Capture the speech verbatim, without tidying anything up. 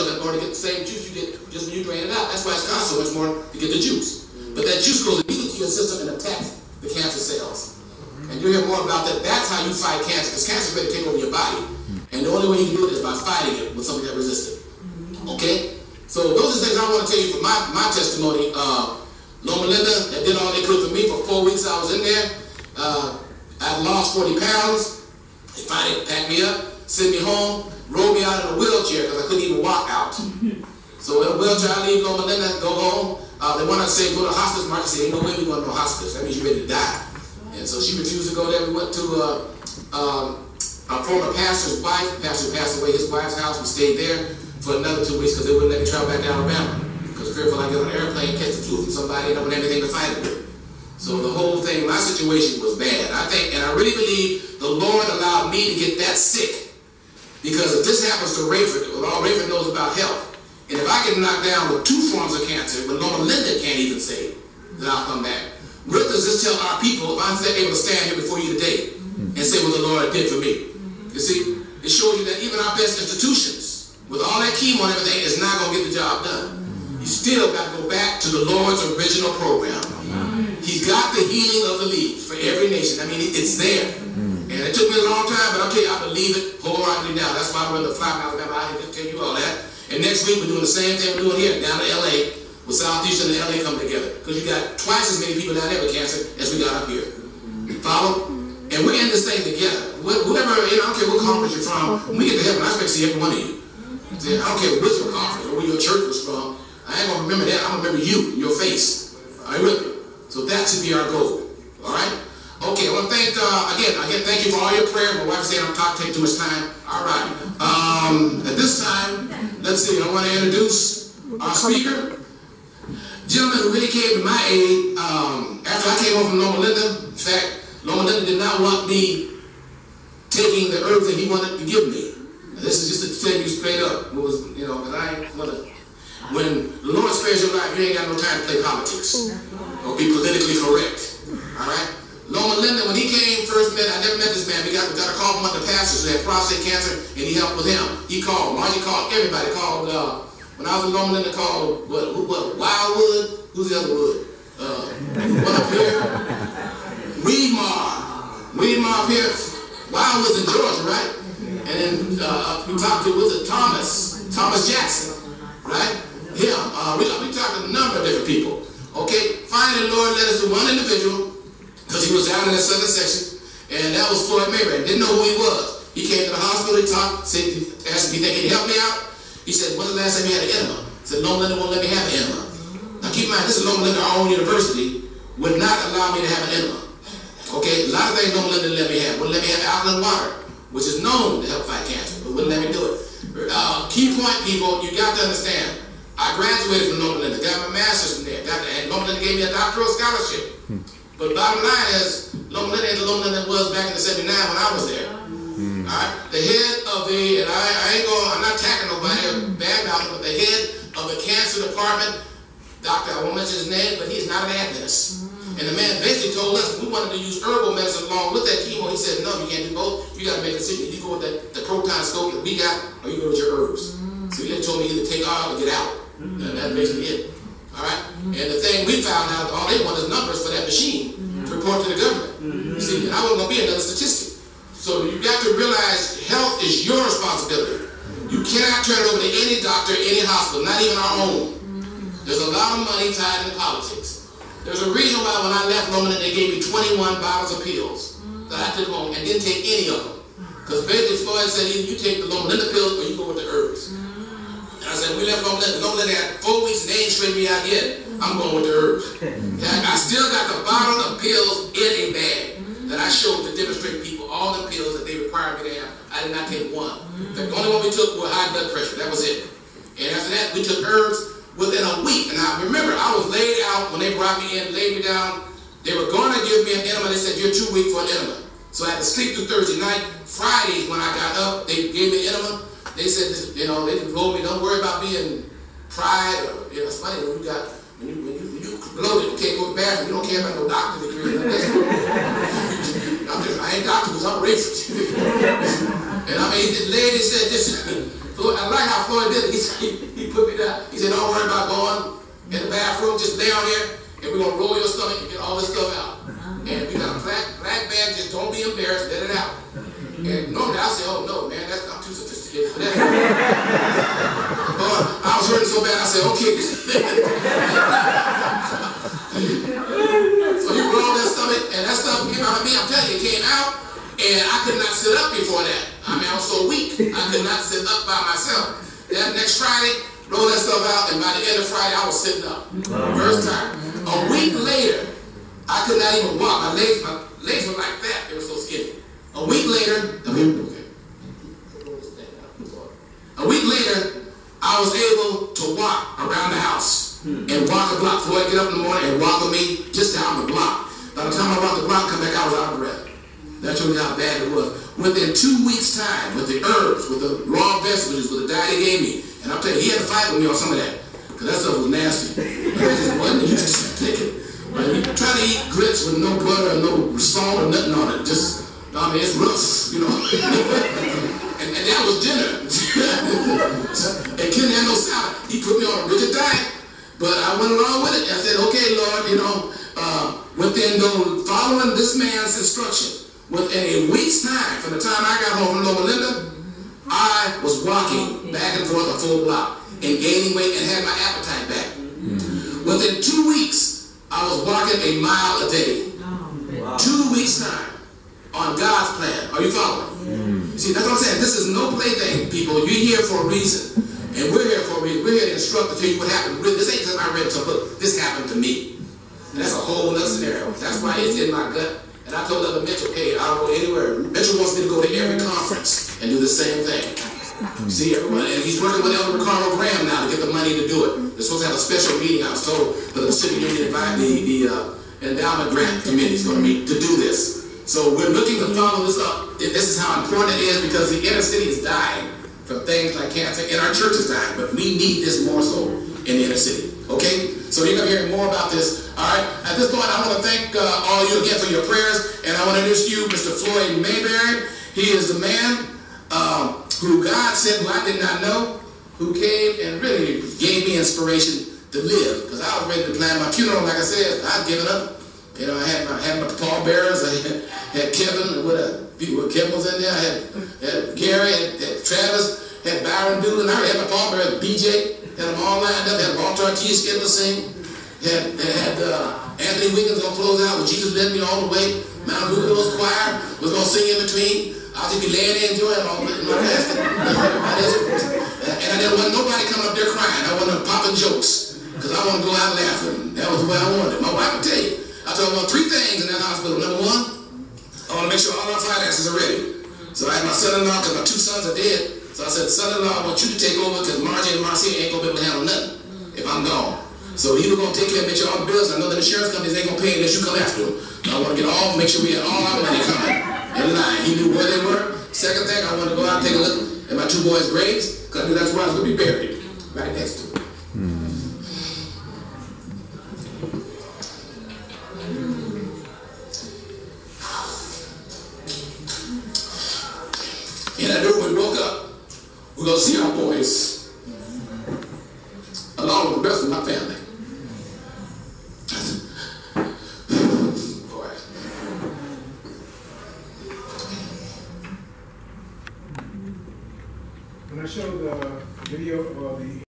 of it in order to get the same juice you get just when you drain it out. That's why it's cost so much more to get the juice. But that juice goes immediately to your system and attacks the cancer cells. And you'll hear more about that. That's how you fight cancer, because cancer is ready to take over your body. And the only way you can do it is by fighting it with something that resists it. Okay? So those are the things I want to tell you from my, my testimony. Uh, Loma Linda, that did all they could for me for four weeks I was in there. Uh, I lost forty pounds. They finally packed me up, sent me home, rolled me out in a wheelchair because I couldn't even walk out. So in a wheelchair, I leave Loma Linda, go home. Uh, they want to say, go to hospice. Mark said, ain't no way we going to no hospice. That means you're ready to die. And so she refused to go there. We went to uh, um, a former pastor's wife. The pastor passed away, his wife's house. We stayed there for another two weeks because they wouldn't let me travel back to Alabama. Because fearful I get on an airplane, catch the flu from somebody, and I wouldn't have anything to fight it with. So the whole thing, my situation was bad. I think, and I really believe the Lord allowed me to get that sick. Because if this happens to Rayford, well, all Rayford knows about health. And if I get knocked down with two forms of cancer, when Loma Linda can't even say that I'll come back. What does this tell our people if I'm able to stand here before you today and say what the Lord did for me? You see, it shows you that even our best institutions, with all that chemo and everything, is not going to get the job done. You still got to go back to the Lord's original program. He's got the healing of the leaves for every nation. I mean, it's there. And it took me a long time, but okay, I believe it wholeheartedly now. That's why we're in the fly Alabama. I didn't tell you all that. And next week we're doing the same thing we're doing here down in L A with Southeastern and L A coming together. Because you got twice as many people down there with cancer as we got up here. Follow? And we're in this thing together. Whoever, you know, I don't care what conference you're from, when we get to heaven, I expect to see every one of you. I don't care which your conference or where your church was from. I ain't going to remember that. I'm going to remember you, your face. Are you with me? So that should be our goal. All right? Okay, I want to thank, uh, again, again, thank you for all your prayers. My wife said I'm talking, taking too much time. All right. Um, at this time, let's see, I want to introduce our speaker. Gentleman who really came to my aid um, after I came home from Loma Linda. In fact, Loma Linda did not want me taking the herbs that he wanted to give me. Now, this is just to tell you straight up. It was, you know, because I ain't want to. When the Lord spares your life, you ain't got no time to play politics or be politically correct. All right? Loma Linda, when he came first met, I never met this man. We got, we got a call from one of the pastors who had prostate cancer, and he helped with him. He called. Margie called. Everybody called. Uh, when I was in Loma Linda, called what? What? Wildwood? Who's the other wood? Uh, one up here. Weedmar. Weedmar up here. Wildwood's in Georgia, right? And then uh, we talked to was it Thomas? Thomas Jackson, right? Yeah. Uh, we we talked to a number of different people. Okay. Finally, Lord led us to one individual. Because he was down in that southern section, and that was Floyd Mayberry. Didn't know who he was. He came to the hospital, he talked, said, asked me, can you help me out? He said, when's the last time you had an enema? I said, Loma Linda won't let me have an enema. Now keep in mind, this is Loma Linda, our own university, would not allow me to have an enema. Okay, a lot of things Loma Linda didn't let me have. Wouldn't let me have alkaline water, which is known to help fight cancer, but wouldn't let me do it. Uh, key point, people, you got to understand, I graduated from Loma Linda, got my master's from there, got, and Loma Linda gave me a doctoral scholarship. But bottom line is, Loma Linda ain't the Loma Linda was back in the seventy-nine when I was there. Mm. All right? The head of the, and I, I ain't going, I'm not attacking nobody or bad about it, but the head of the cancer department, doctor, I won't mention his name, but he's not an Adventist. Mm. And the man basically told us we wanted to use herbal medicine along with that chemo. He said, no, you can't do both. You got to make a decision. You go with that, the proton scope that we got, or you go with your herbs. Mm. So he told me either take off or get out. Mm. And that's basically it. All right? Mm-hmm. And the thing we found out, all they want is numbers for that machine mm-hmm. to report to the government. Mm-hmm. You see, and I wasn't going to be another statistic. So you got to realize health is your responsibility. You cannot turn it over to any doctor, any hospital, not even our own. Mm-hmm. There's a lot of money tied into politics. There's a reason why when I left Loma Linda, they gave me twenty-one bottles of pills mm-hmm. that I took home and didn't take any of them. Because basically Floyd said either you take the Loma Linda pills or you go with the herbs. Mm-hmm. And I said, we left Loma Linda. Loma Linda had four weeks and they ain't straightened me out yet. I'm going with the herbs. I still got the bottle of pills in a bag that I showed to demonstrate people all the pills that they required me to have. I did not take one. The only one we took was high blood pressure. That was it. And after that, we took herbs within a week. And I remember, I was laid out when they brought me in, laid me down. They were going to give me an enema. They said, you're too weak for an enema. So I had to sleep through Thursday night. Friday, when I got up, they gave me an enema. They said, you know, they told me, don't worry about being pride or, you know, it's funny when you got, when you, when you, when you bloated, you can't go to the bathroom, you don't care about no doctor degree. I'm just, I ain't doctor because I'm racist. And I mean, the lady said this, I like how Floyd did it. He, he, he put me down. He said, don't worry about going in the bathroom. Just lay on here, and we're going to roll your stomach and get all this stuff out. And we got a black, black bag. Just don't be embarrassed. Let it out. And normally I say, oh, no, man, that's, I'm too sophisticated for that. But I was hurting so bad, I said, okay. So you roll that stomach, and that stuff came out of me. I'm telling you, it came out, and I could not sit up before that. I mean, I was so weak, I could not sit up by myself. That next Friday, roll that stuff out, and by the end of Friday, I was sitting up. First time. A week later, I could not even walk. My legs, my legs were like that. They were so skinny. A week later, a week later, I was able to walk around the house and walk the block. Floyd get up in the morning and walk with me just down the block. By the time I walked the block, come back, I was out of breath. That showed me how bad it was. Within two weeks' time, with the herbs, with the raw vegetables, with the diet he gave me, and I'll tell you, he had to fight with me on some of that, because that stuff was nasty. And I just wasn't used to taking it. But you try to eat grits with no butter, no salt, or nothing on it. Just, I mean, it's rough, you know. and, and that was dinner. And Ken had no salad. He put me on a rigid diet, but I went along with it. I said, okay, Lord, you know, uh, within those, following this man's instruction, within a week's time, from the time I got home from Loma Linda, I was walking back and forth a full block and gaining weight and had my appetite back. Within two weeks, I was walking a mile a day. Wow. Two weeks' time on God's plan. Are you following? Mm. See, that's what I'm saying. This is no plaything, people. You're here for a reason. And we're here for a reason. We're here to instruct to tell you what happened. This ain't because I read some book. This happened to me. And that's a whole other scenario. That's why it's in my gut. And I told other Mitchell, hey, I'll go anywhere. Mitchell wants me to go to every conference and do the same thing. You see, everyone, and he's working with Elder Ricardo Graham now to get the money to do it. They're supposed to have a special meeting, I was told, for the Pacific Union Divine, the, the uh, Endowment Grant Committee is going to meet to do this. So we're looking to follow this up. This is how important it is, because the inner city is dying from things like cancer, and our church is dying, but we need this more so in the inner city. Okay? So you're going to hear more about this. All right? At this point, I want to thank uh, all of you again for your prayers, and I want to introduce you Mister Floyd Mayberry. He is the man um, who God sent, who I did not know, who came and really gave me inspiration to live. Because I was ready to plan my funeral, like I said, I'd given up. You know, I had my, had my pallbearers, I had, had Kevin, what uh, people, Kevin was in there, I had, had Gary, had, had Travis, had Byron Doolin, I had my pallbearers, B J, had them all lined up, had Walter Ortiz scheduled to sing, had, had uh, Anthony Wiggins going to close out with Jesus Led Me All the Way, Mount Rudolph's choir was going to sing in between. I'll just be laying there enjoying all of it in my casket. And I didn't want nobody coming up there crying. I wasn't popping jokes, because I want to go out laughing. That was the way I wanted. My wife would tell you. I told her, well, three things in that hospital. Number one, I want to make sure all our finances are ready. So I had my son-in-law, because my two sons are dead. So I said, son-in-law, I want you to take over, because Margie and Marcia ain't going to be able to handle nothing if I'm gone. So you were going to take care and make sure all the bills. I know the insurance companies ain't going to pay unless you come after them. So I want to get all, make sure we had all our money coming in line. He knew where they were. Second thing, I wanted to go out and take a look at my two boys' graves, because I knew that's where I was going to be buried, right next to them. Mm. And I knew when we woke up, we're going to see our boys, along with the rest of my family. Boy. When I showed the video of the